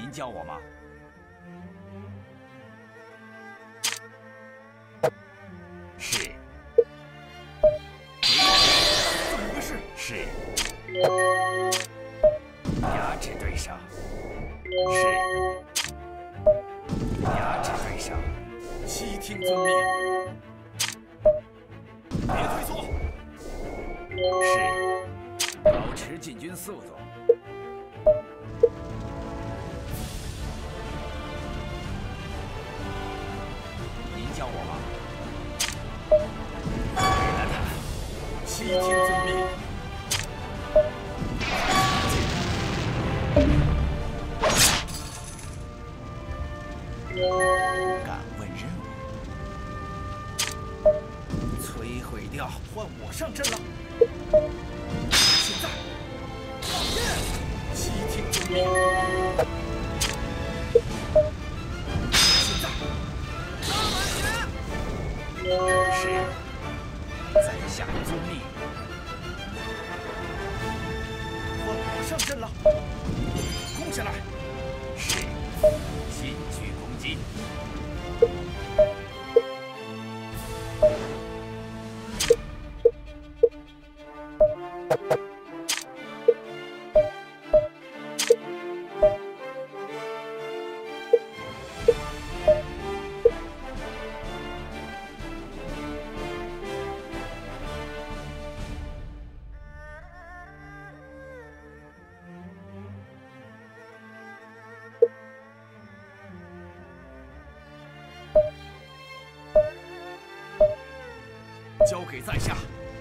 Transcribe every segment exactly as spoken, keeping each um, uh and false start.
您叫我吗？是。 怎么回事？ 是。压制对手。是。压制对手。 悉听遵命。别退缩。 是。保持进军速度。 叫我吗？给了他， 悉听遵命。 敢问任务？摧毁掉！ 换我上阵了。现在，放箭！悉听遵命。 是，在下遵命。 换我上阵了，攻下来！ 是，进去攻击。 交给在下。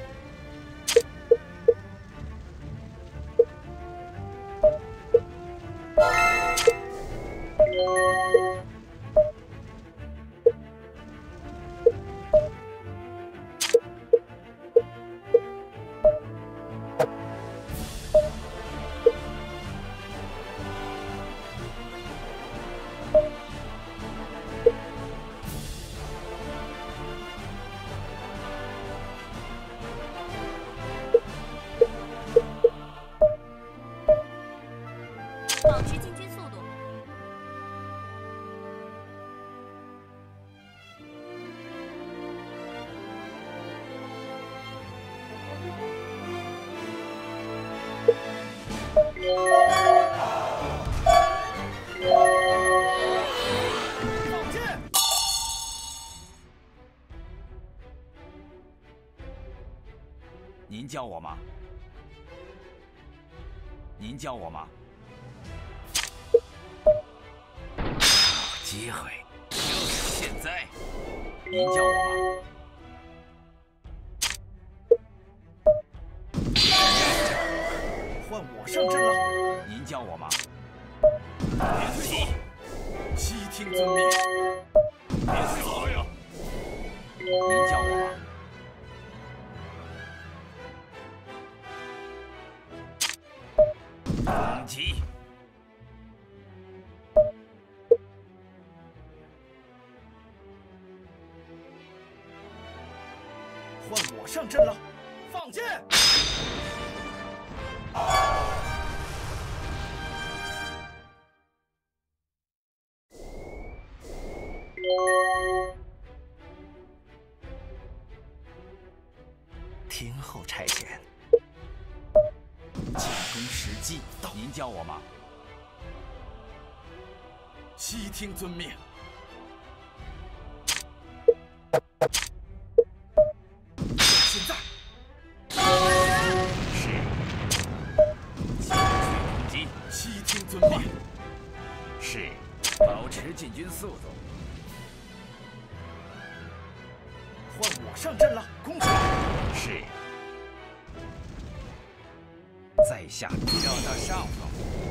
保持进军速度。 放箭！ 您叫我吗？您叫我吗？ 机会就是现在！您叫我吗？ 换我上阵了！ 您叫我吗？ 别退缩！悉听遵命！别退缩呀！ 您叫我吗？攻击！ 换我上阵了，放箭！ 听候差遣。进攻时机到，您叫我吗？ 悉听遵命。 现在， 是。进去攻击， 悉听遵命。 是。保持进军速度。 换我上阵了，攻下来！ 是。在下调到上风。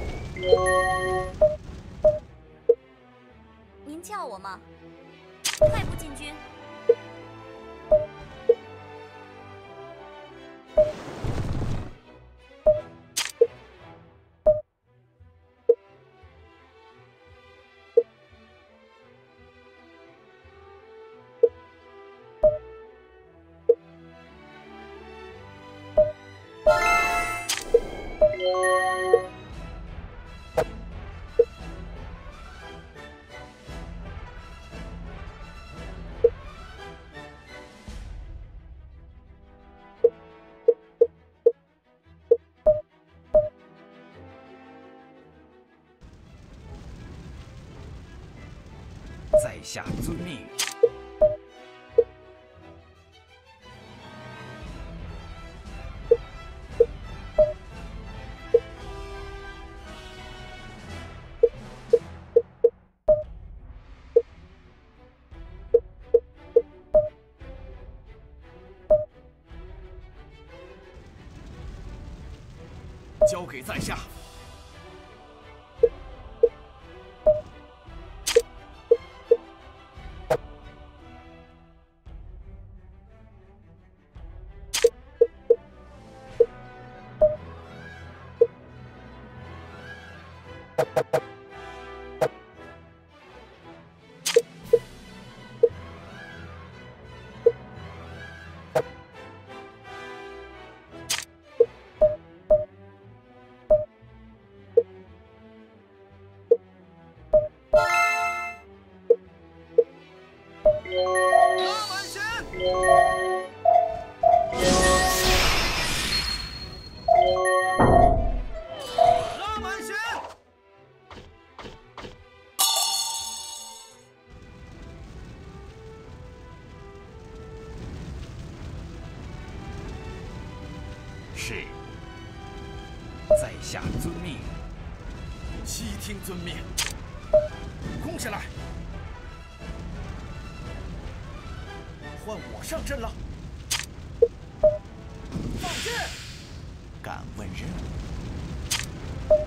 您叫我吗？快步进军。 在下遵命。 交给在下。拉满弦，拉满弦。 是，在下遵命。 悉听遵命。攻下来！换我上阵了。放箭！ 敢问任务？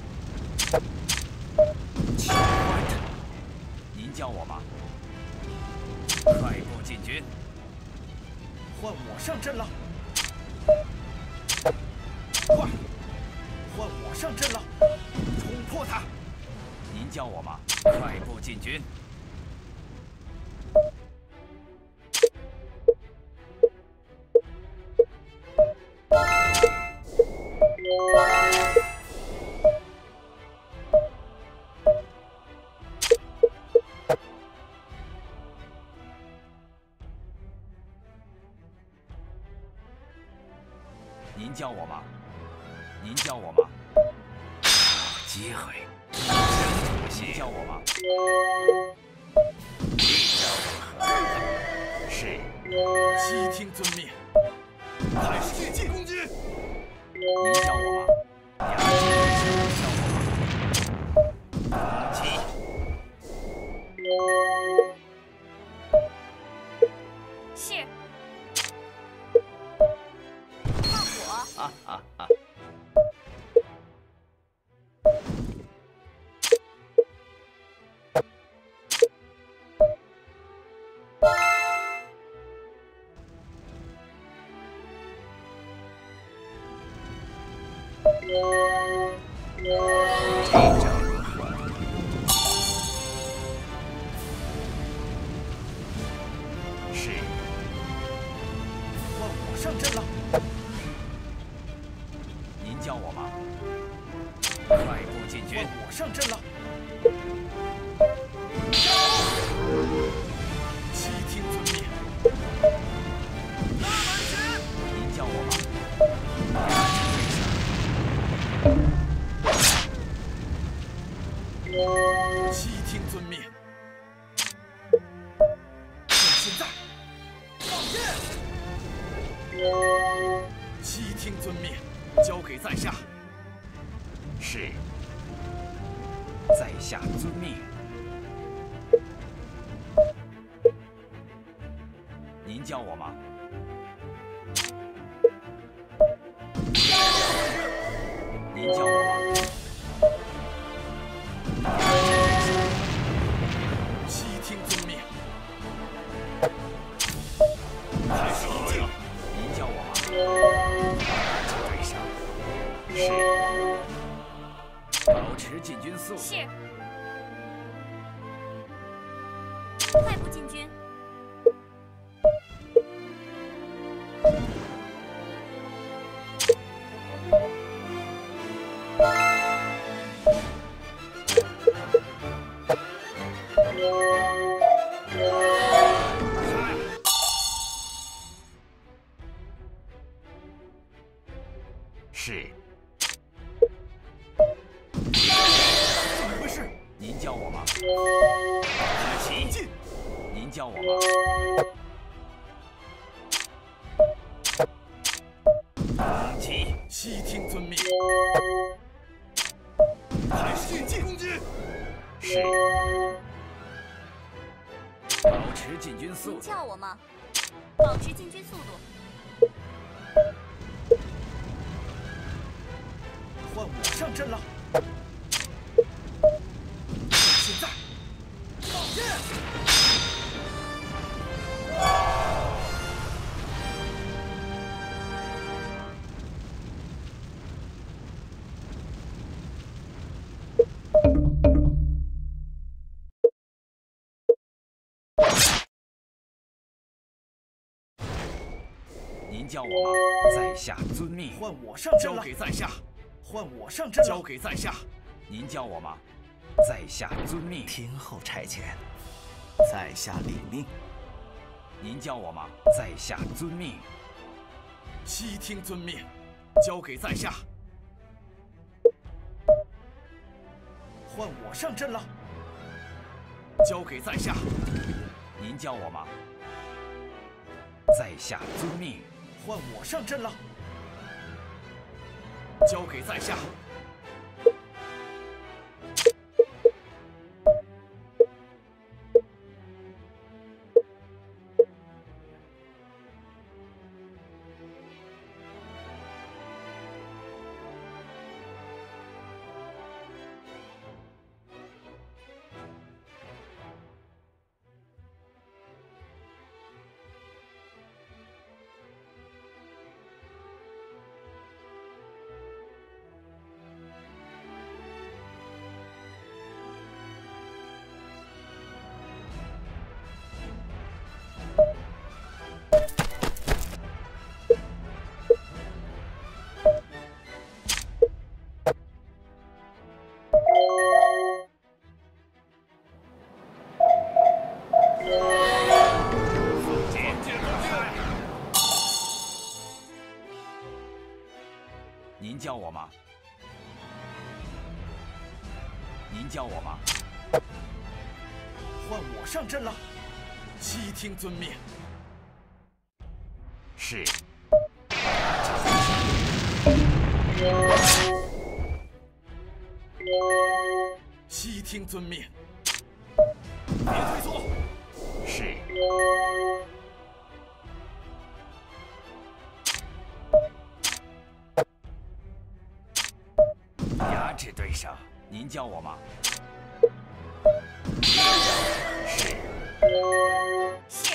请换阵。您叫我吗？快步进军。 换我上阵了。快！换我上阵了。冲破他！ 您叫我吗？快步进军。您叫我吗？您叫我吗？好机会，真可惜。您叫我吗？是。 悉听遵命。开始巨进攻击。 您叫我吗？杨戬，您叫我吗？攻击。 是。放火。 哈哈哈。这招如何？是。 换我上阵了。 您叫我吗？快步进军。 换我上阵了。悉听遵命。拉满弦。 您叫我吗？ 悉听遵命。现在，放箭！悉听遵命，交给在下。 是，在下遵命。您叫我吗？您叫我吗？ 悉听遵命。开始一击。 您叫我吗？对上。是。保持进军速度。 是。快步进军。 是。 怎么回事？ 您叫我吗？开启。 叫我吗？攻击！ 悉听遵命。 开始迅进攻击！ 是。保持进军速您度。 叫我吗？保持进军速度。 换我上阵了。现在，放箭！ 您叫我吗？在下遵命。 换我上阵交了。 给在下。 换我上阵了。 交给在下。您叫我吗？在下遵命。 天后差遣，在下领命。 您叫我吗？在下遵命。 悉听遵命。 交给在下。 换我上阵了。 交给在下。您叫我吗？在下遵命。 换我上阵了。 交给在下。您叫我吗？您叫我吗？ 换我上阵了。悉听遵命。 是。 悉听遵命。 别退缩。是。压制对手。您叫我吗？是。 是。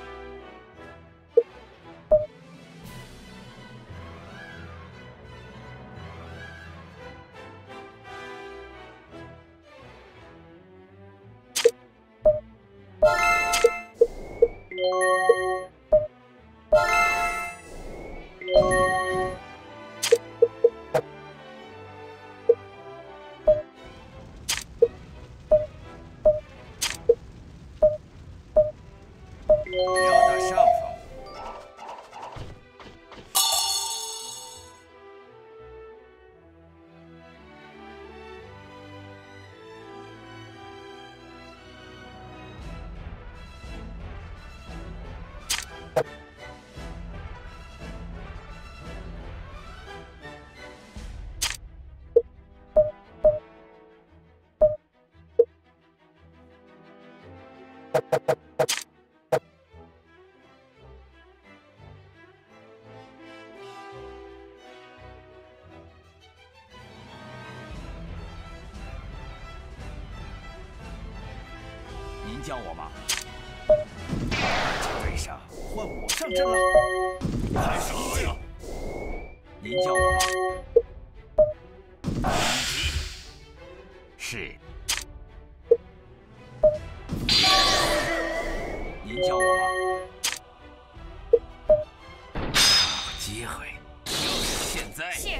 要打上风。您叫我吗？对上。 换我上阵了。 开始攻击。您叫我吗？攻击。是。您叫我吗？好机会，就是现在。 是。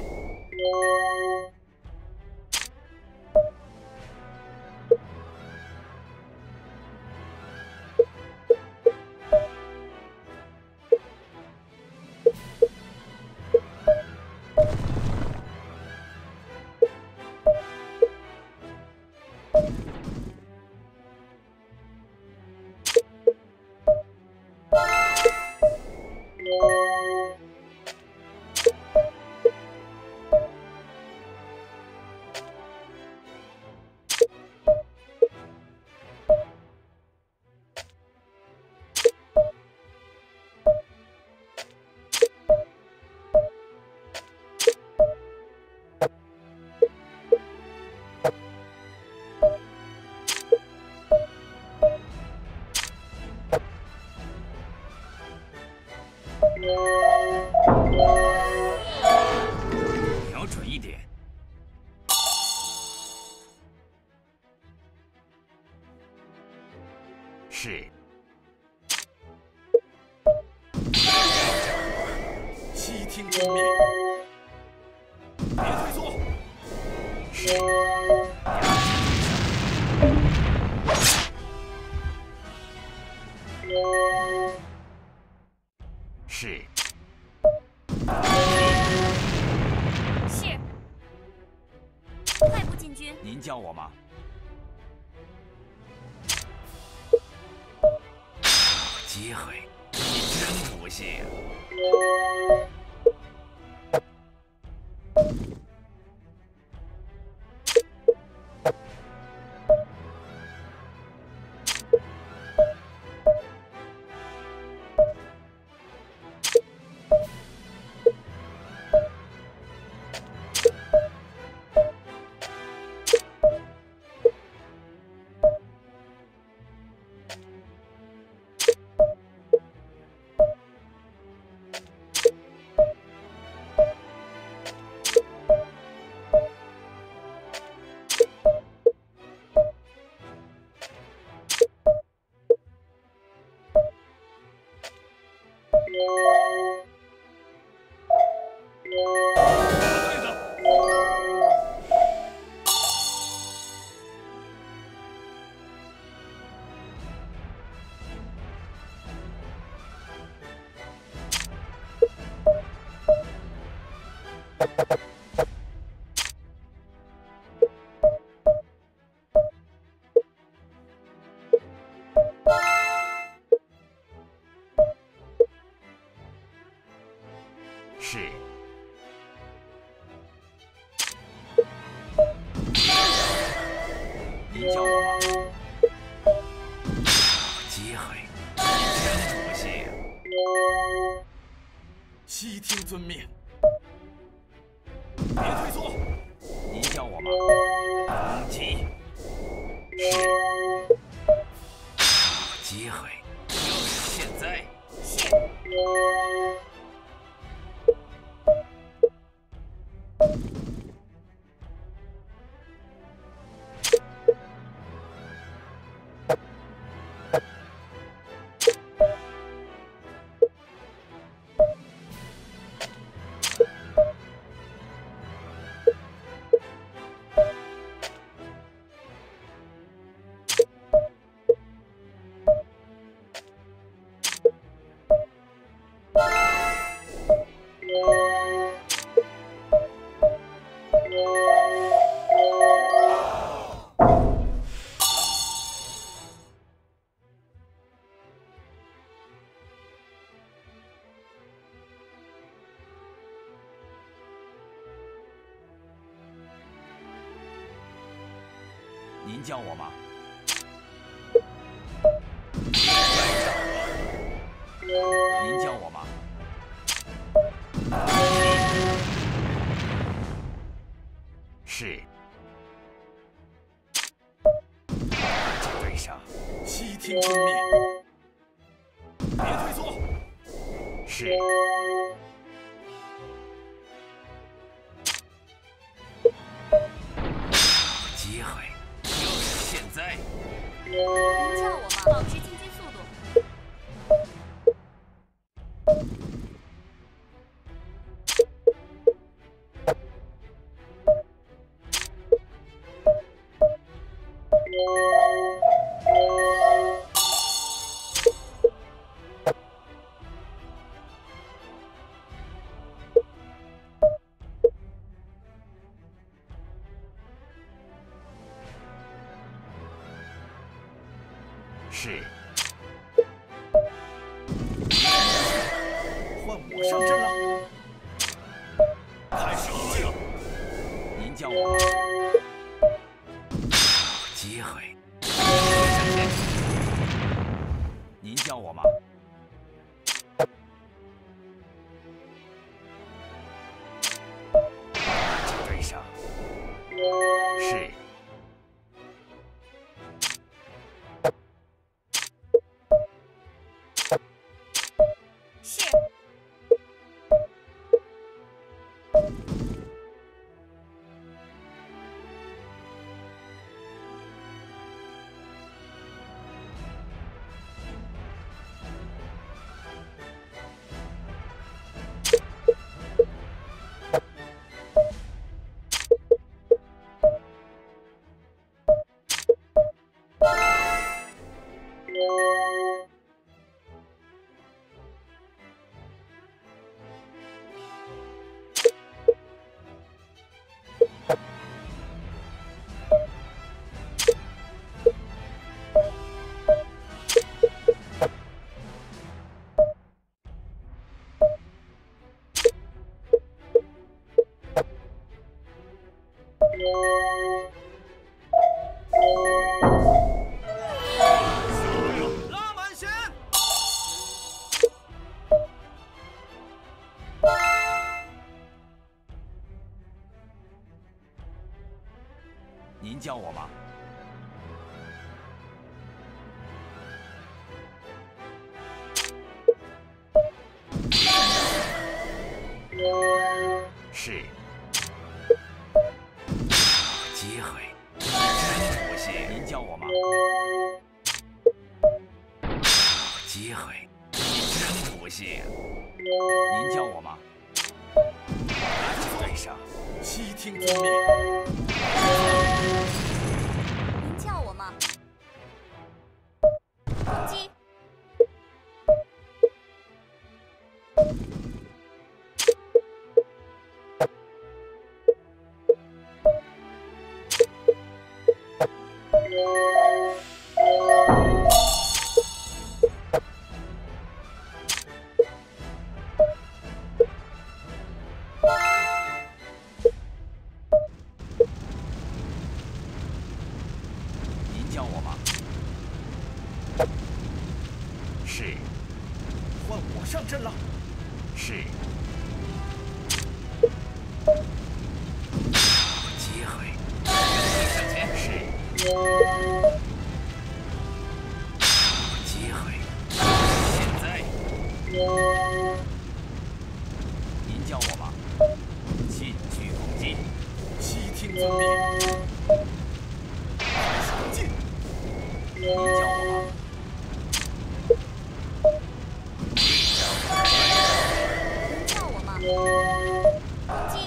是。 悉听遵命。别退缩。 是。是。 是。快步进军。 您叫我吗？机会，你真不信啊！是。您叫我吗？机会，你真不信啊！ 悉听遵命。别退缩。 您叫我吗？攻击。是。机会，就是现在。 是。 您叫我吗？您叫我吗？是。对上。 悉听遵命。别退缩。 是。机会，就是现在。 您叫我吗？保持进军速度。 是。 换我上阵了。开始了呀！ 您叫我吗？机会。您叫我吗？对上。是。 是。 我吗？是。机会，真不信。您教我吗？机会，真不信。您教我吗？拿起对上，悉听遵命。 您叫我吗？攻击！ 您教我吗？是。 换我上阵了。 是。机会，向前。是。机会，现在。您教我吗？进去攻击， 悉听遵命。快进！ 您教我吗？ 您叫我吗？攻击！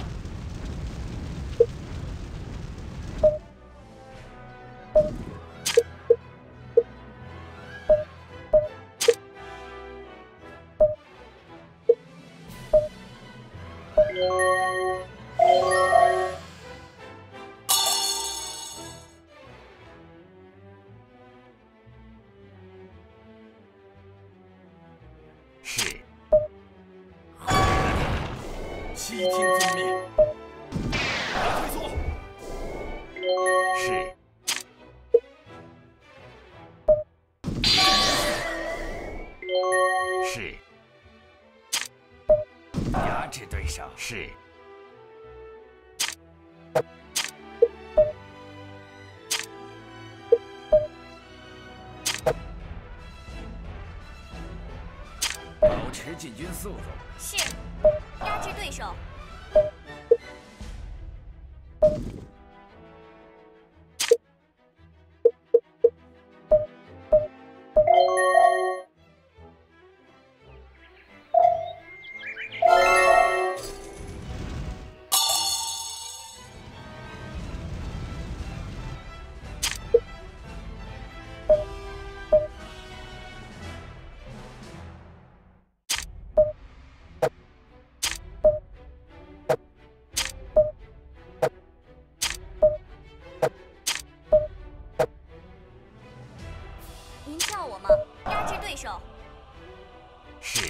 是。 悉听遵命。打退缩。 是。是。压制对手。是。保持进军速度。 是。压制对手。您叫我吗？压制对手。 是。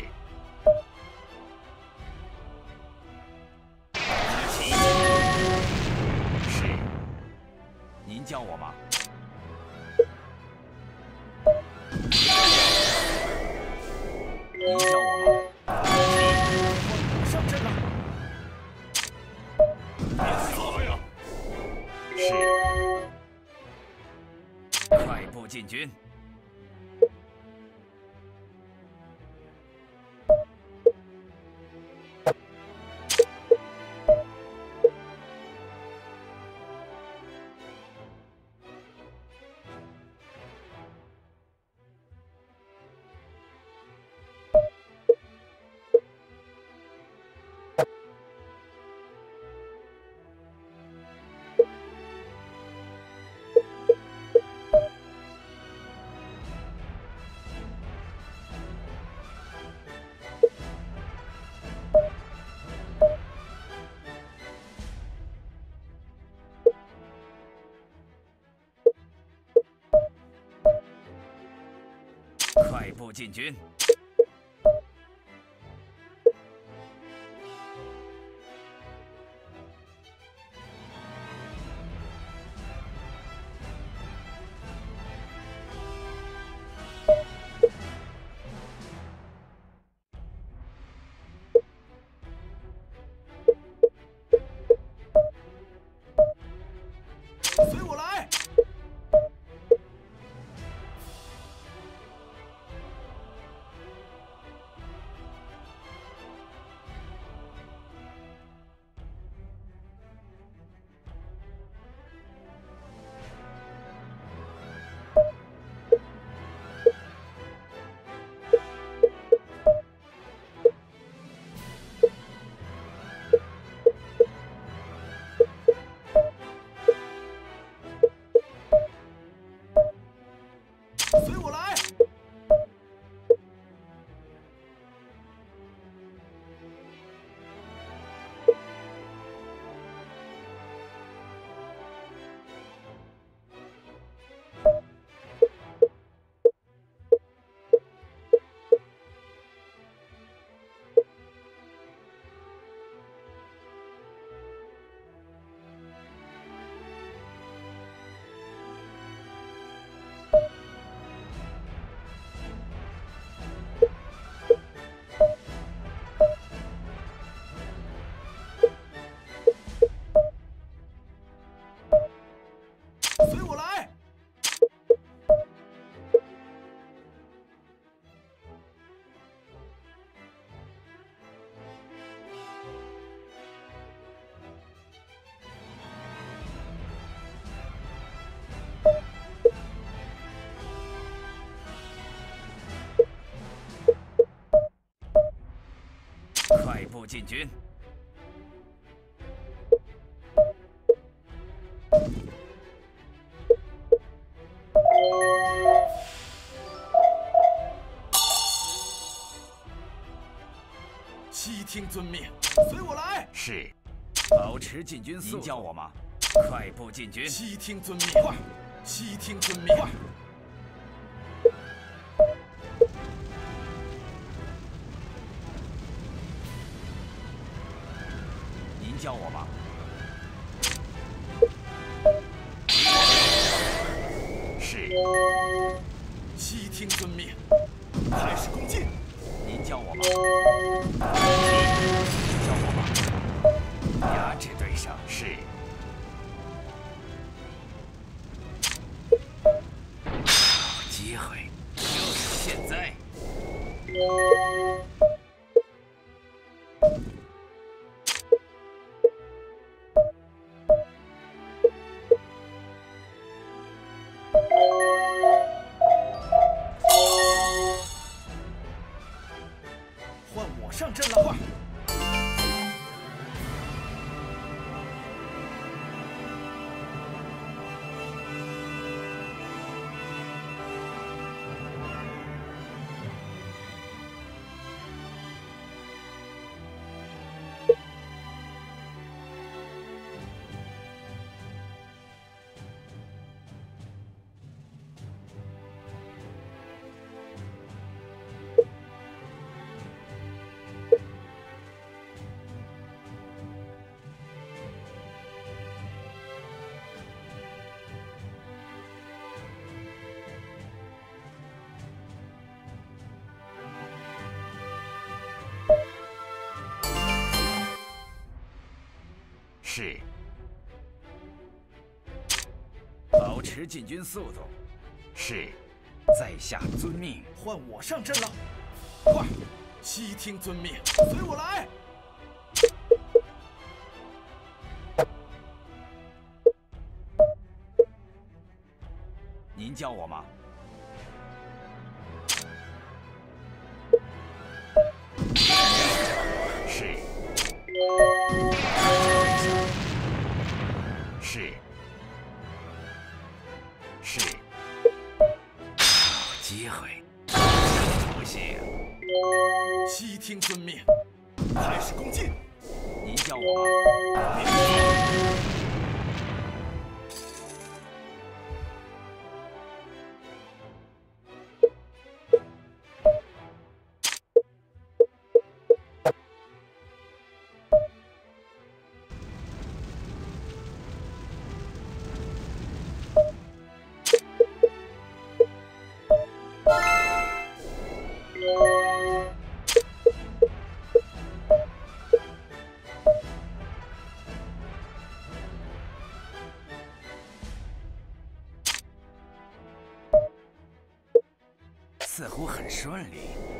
是。您叫我吗？您叫我吗？ 我上阵了。别死了呀！ 是。快步进军。快步进军。 随我来。 随我来。 快步进军。 悉听遵命，随我来。 是，保持进军速度。您叫我吗？快步进军。 悉听遵命，快！悉听遵命，快！ 您叫我吗？是。 悉听遵命，开始攻进。 您叫我吗？您叫我吗？压制对手。是。好机会，就是现在。 换我上阵了，快！ 是。保持进军速度。是。在下遵命。 换我上阵了，快！悉听遵命，随我来。 您叫我吗？是。是。是。好机会，真不行。 悉听遵命，开始攻进。 您叫我吗？似乎很顺利。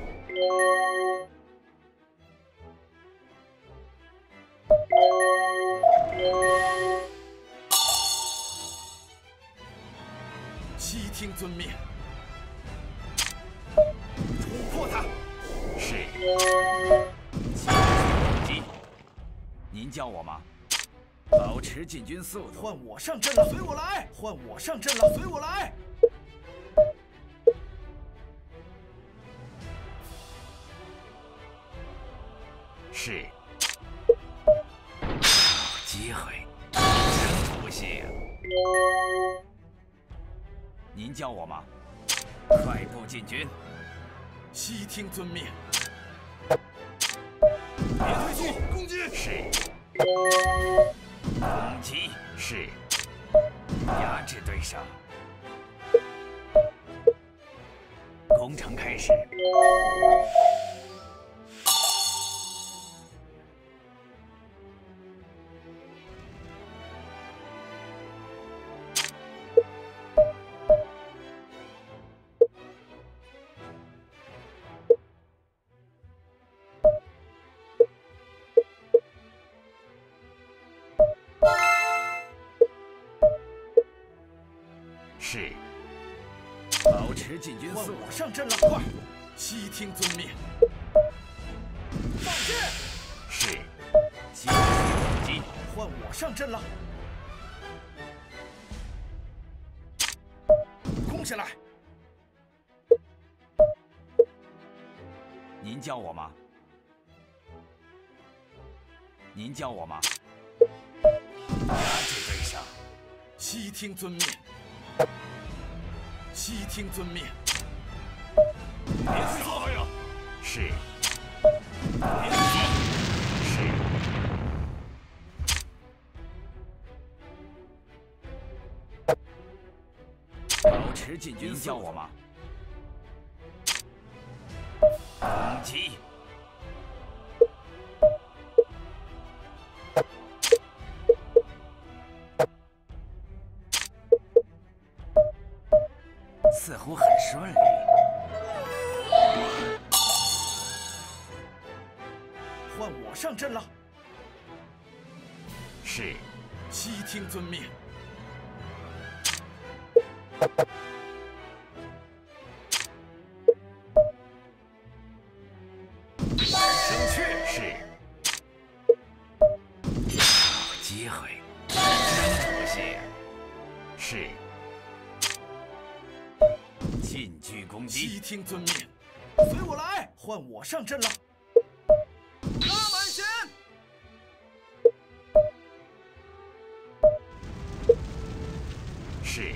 悉听遵命，冲破他。 是。攻击。您叫我吗？保持进军速度。 换我上阵了，随我来。换我上阵了，随我来。 是。好机会，真不行。您叫我吗？快步进军。 悉听遵命。别退缩，攻击。 是。攻击。是。压制对手。攻城开始。 是。保持进军速度。 我上阵了，快！悉听遵命。放箭。 是。继续攻击。 换我上阵了。攻下来。 您叫我吗？您叫我吗？压制对上。 悉听遵命。悉听遵命。 别撒呀！是。别撒。是。保持进军。您叫我吗？攻击。似乎很顺利。 换我上阵了。 是。 悉听遵命。 生去。是。有机会。真不屑。是。近距攻击。 悉听遵命。随我来。换我上阵了。拉满弦。 是。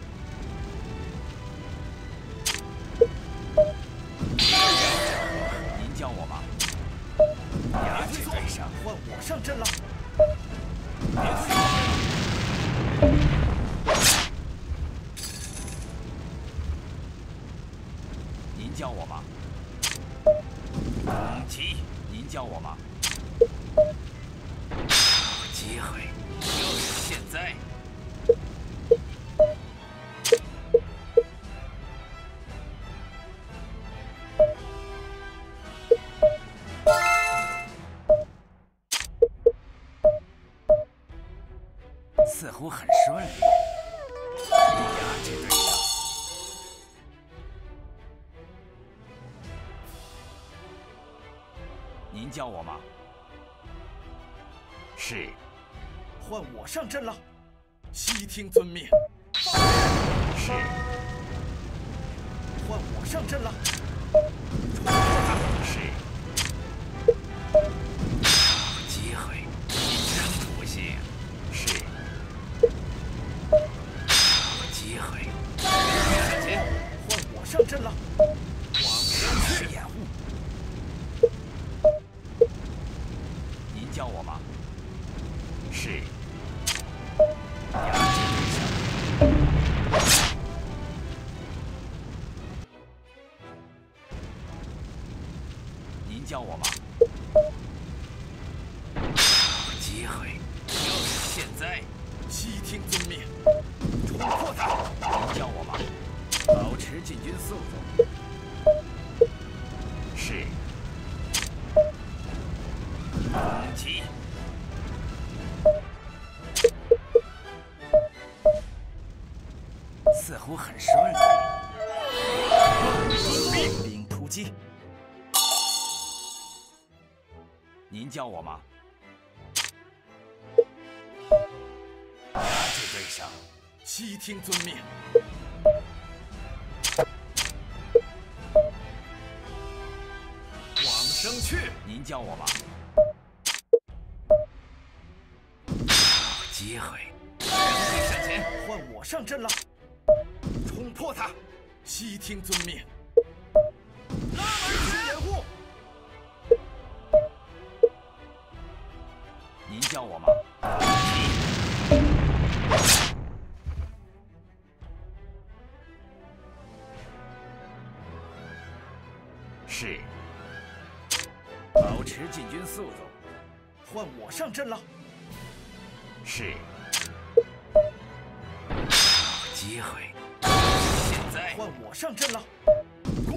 您叫我吗？压制对上。 换我上阵了。 别退缩。您叫我吗？攻击。您叫我吗？有机会，就是现在。似乎很顺利。压制对上。您叫我吗？是。 换我上阵了。悉听遵命。 是。 换我上阵了。 是。有机会，你真不信。是。有机会。向前。 换我上阵了。 往上去。掩护。您叫我吗？是。压制对象。您叫我吗？有机会，就是现在。 悉听遵命。 冲破它！您叫我吗？保持进军速度。是。攻击。似乎很顺利。 命令突击。 您叫我吗？压制对上。 悉听遵命。 往生去。您叫我吗？有机会。整体向前。 换我上阵了。 冲破它。 悉听遵命。拉满弦掩护。 您叫我吗？是。保持进军速度。 换我上阵了。 是。有机会。现在。 换我上阵了。攻！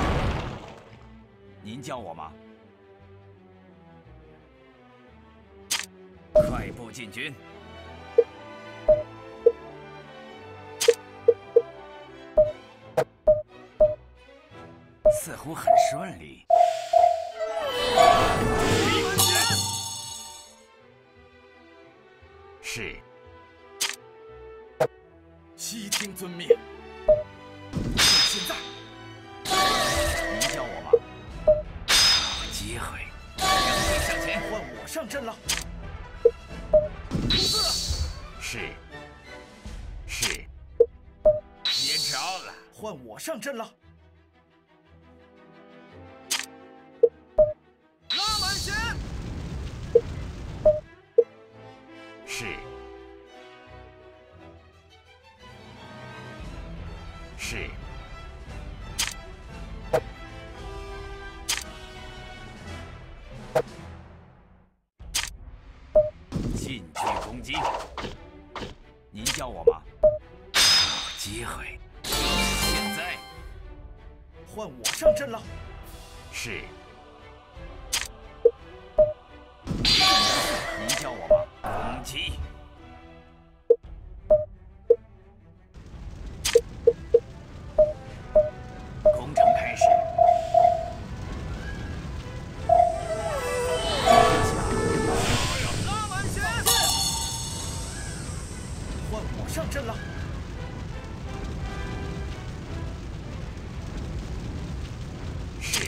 您叫我吗？快步进军。 似乎很顺利。是。 悉听遵命。现在， 您叫我吗？好机会，两队向前， 换我上阵了。出字。 是。是。接招了。 换我上阵了。拉满弦。 是。是。近距攻击。您叫我吗？好机会，就是现在。 换我上阵了。 是。您叫我吗？攻击。攻城开始。 拉满弦。换我上阵了。 是。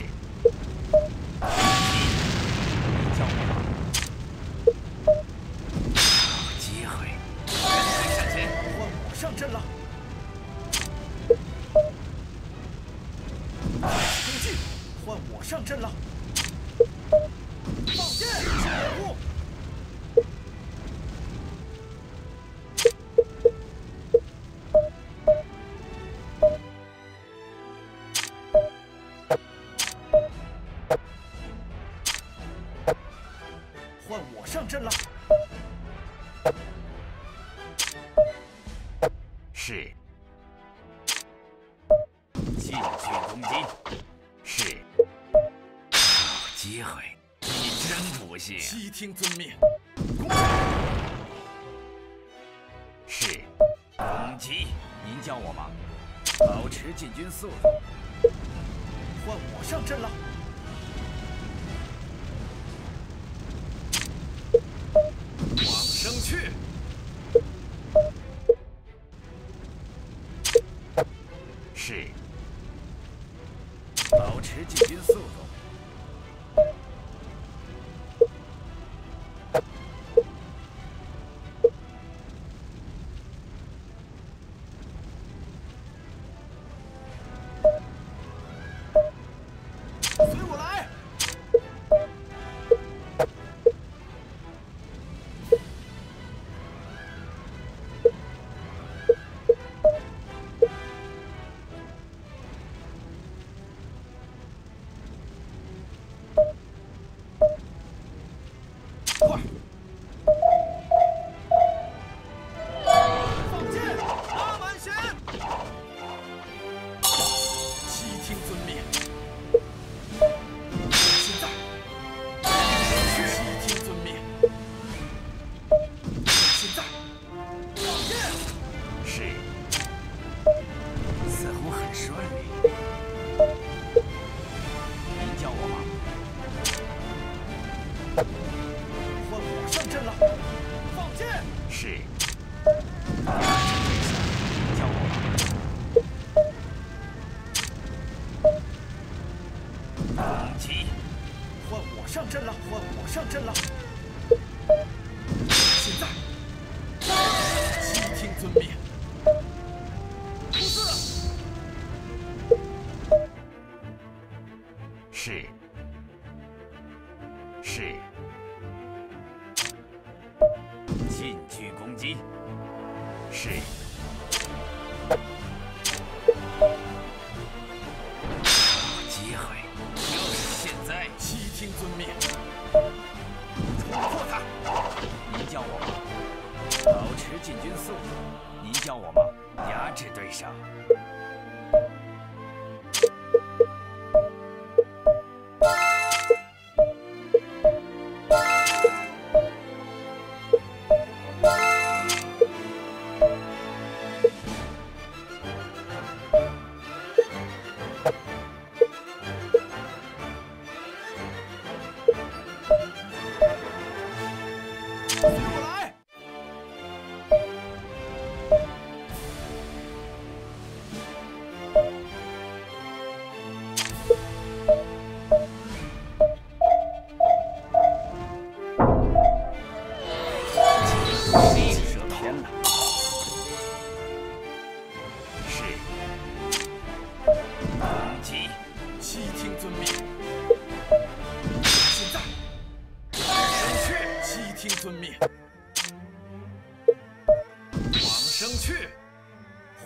你叫我吗？好机会，两队向前。 换我上阵了。攻击。换我上阵了。放箭。掩护。换我上阵了。 是。近距攻击。是。好机会，你真不信。 悉听遵命。攻是。攻击。您叫我吗？保持进军速度。 换我上阵了。往生去。 是。保持进军速度。 随我来。快！放箭！拉满弦！悉听遵命。现在，悉听遵命。现在，放箭！ 是。似乎很顺利。您叫我吗？ 换我上阵了。放箭！ 是。您叫我吗？攻击。 换我上阵了。换我上阵了。现在，悉听遵命。出字。 是。是。近距攻击。是。好机会，就是现在。 悉听遵命。冲破他。 您叫我吗？保持进军速度。您叫我吗？压制对手。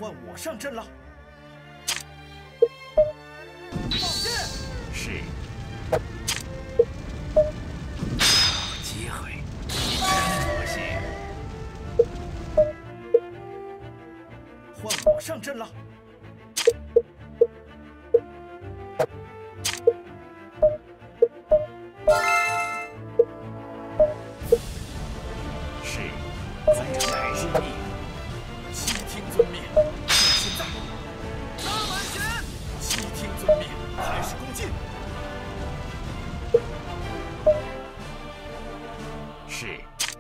换我上阵了。放箭！ 是。好机会，你真不行。 换我上阵了。 是。在下是命。 悉听遵命。现在。拉满血！悉听遵命，开始攻进。 是。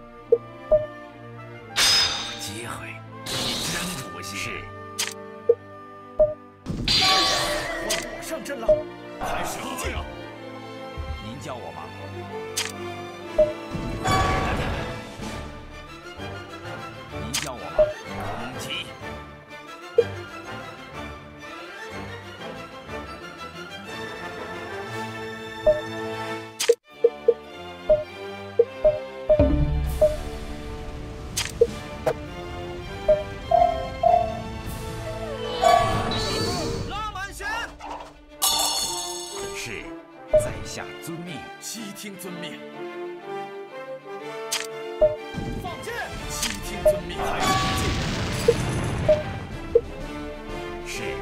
好机会，你真不行。是。 换我上阵了，开始攻进。 您叫我吗？您叫我吗？攻击！ 拉满血！ 是，在下遵命。 悉听遵命。放箭！悉听遵命，开始攻进。 是。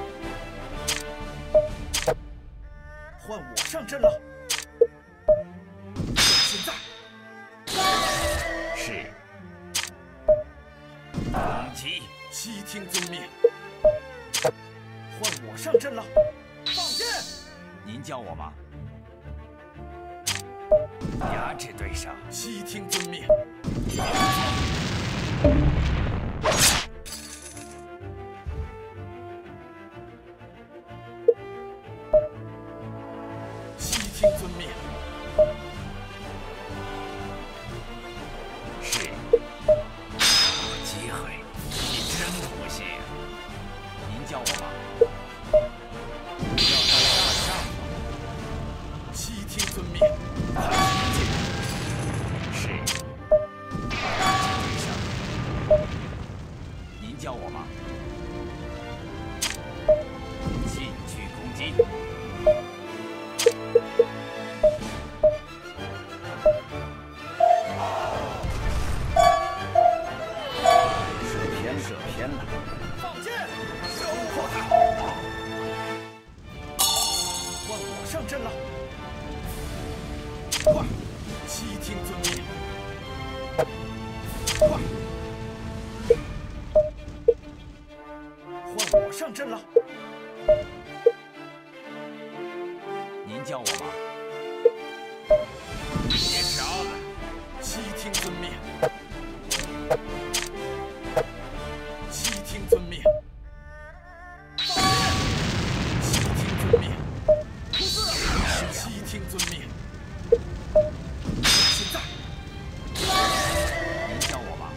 换我上阵了。现在。 是。攻击！ 悉听遵命。换我上阵了。放箭！ 您叫我吗？压制对手。 悉听遵命。悉听遵命。 是。好机会，你真不行。您叫我吗？要在大上。 悉听遵命，开始攻进。 是。压制对手。您叫我吗？进去攻击。 射偏射偏了。 放箭！收获它！换我上阵了。快！悉听遵命。快！换我上阵了。 您叫我吗？别杀了！ 悉听遵命。悉听遵命。放箭！悉听遵命。出四！悉听遵命。现在。 您叫我吗？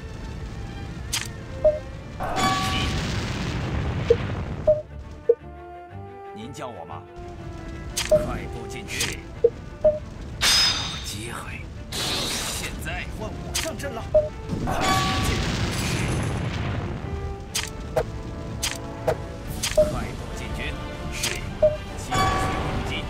您叫我吗？快步进去！好机会，就是现在！ 换我上阵了。开始攻进。 快步进军！是，继续攻击！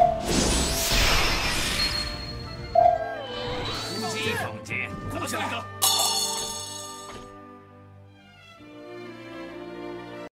攻击，凤姐， 攻下来的。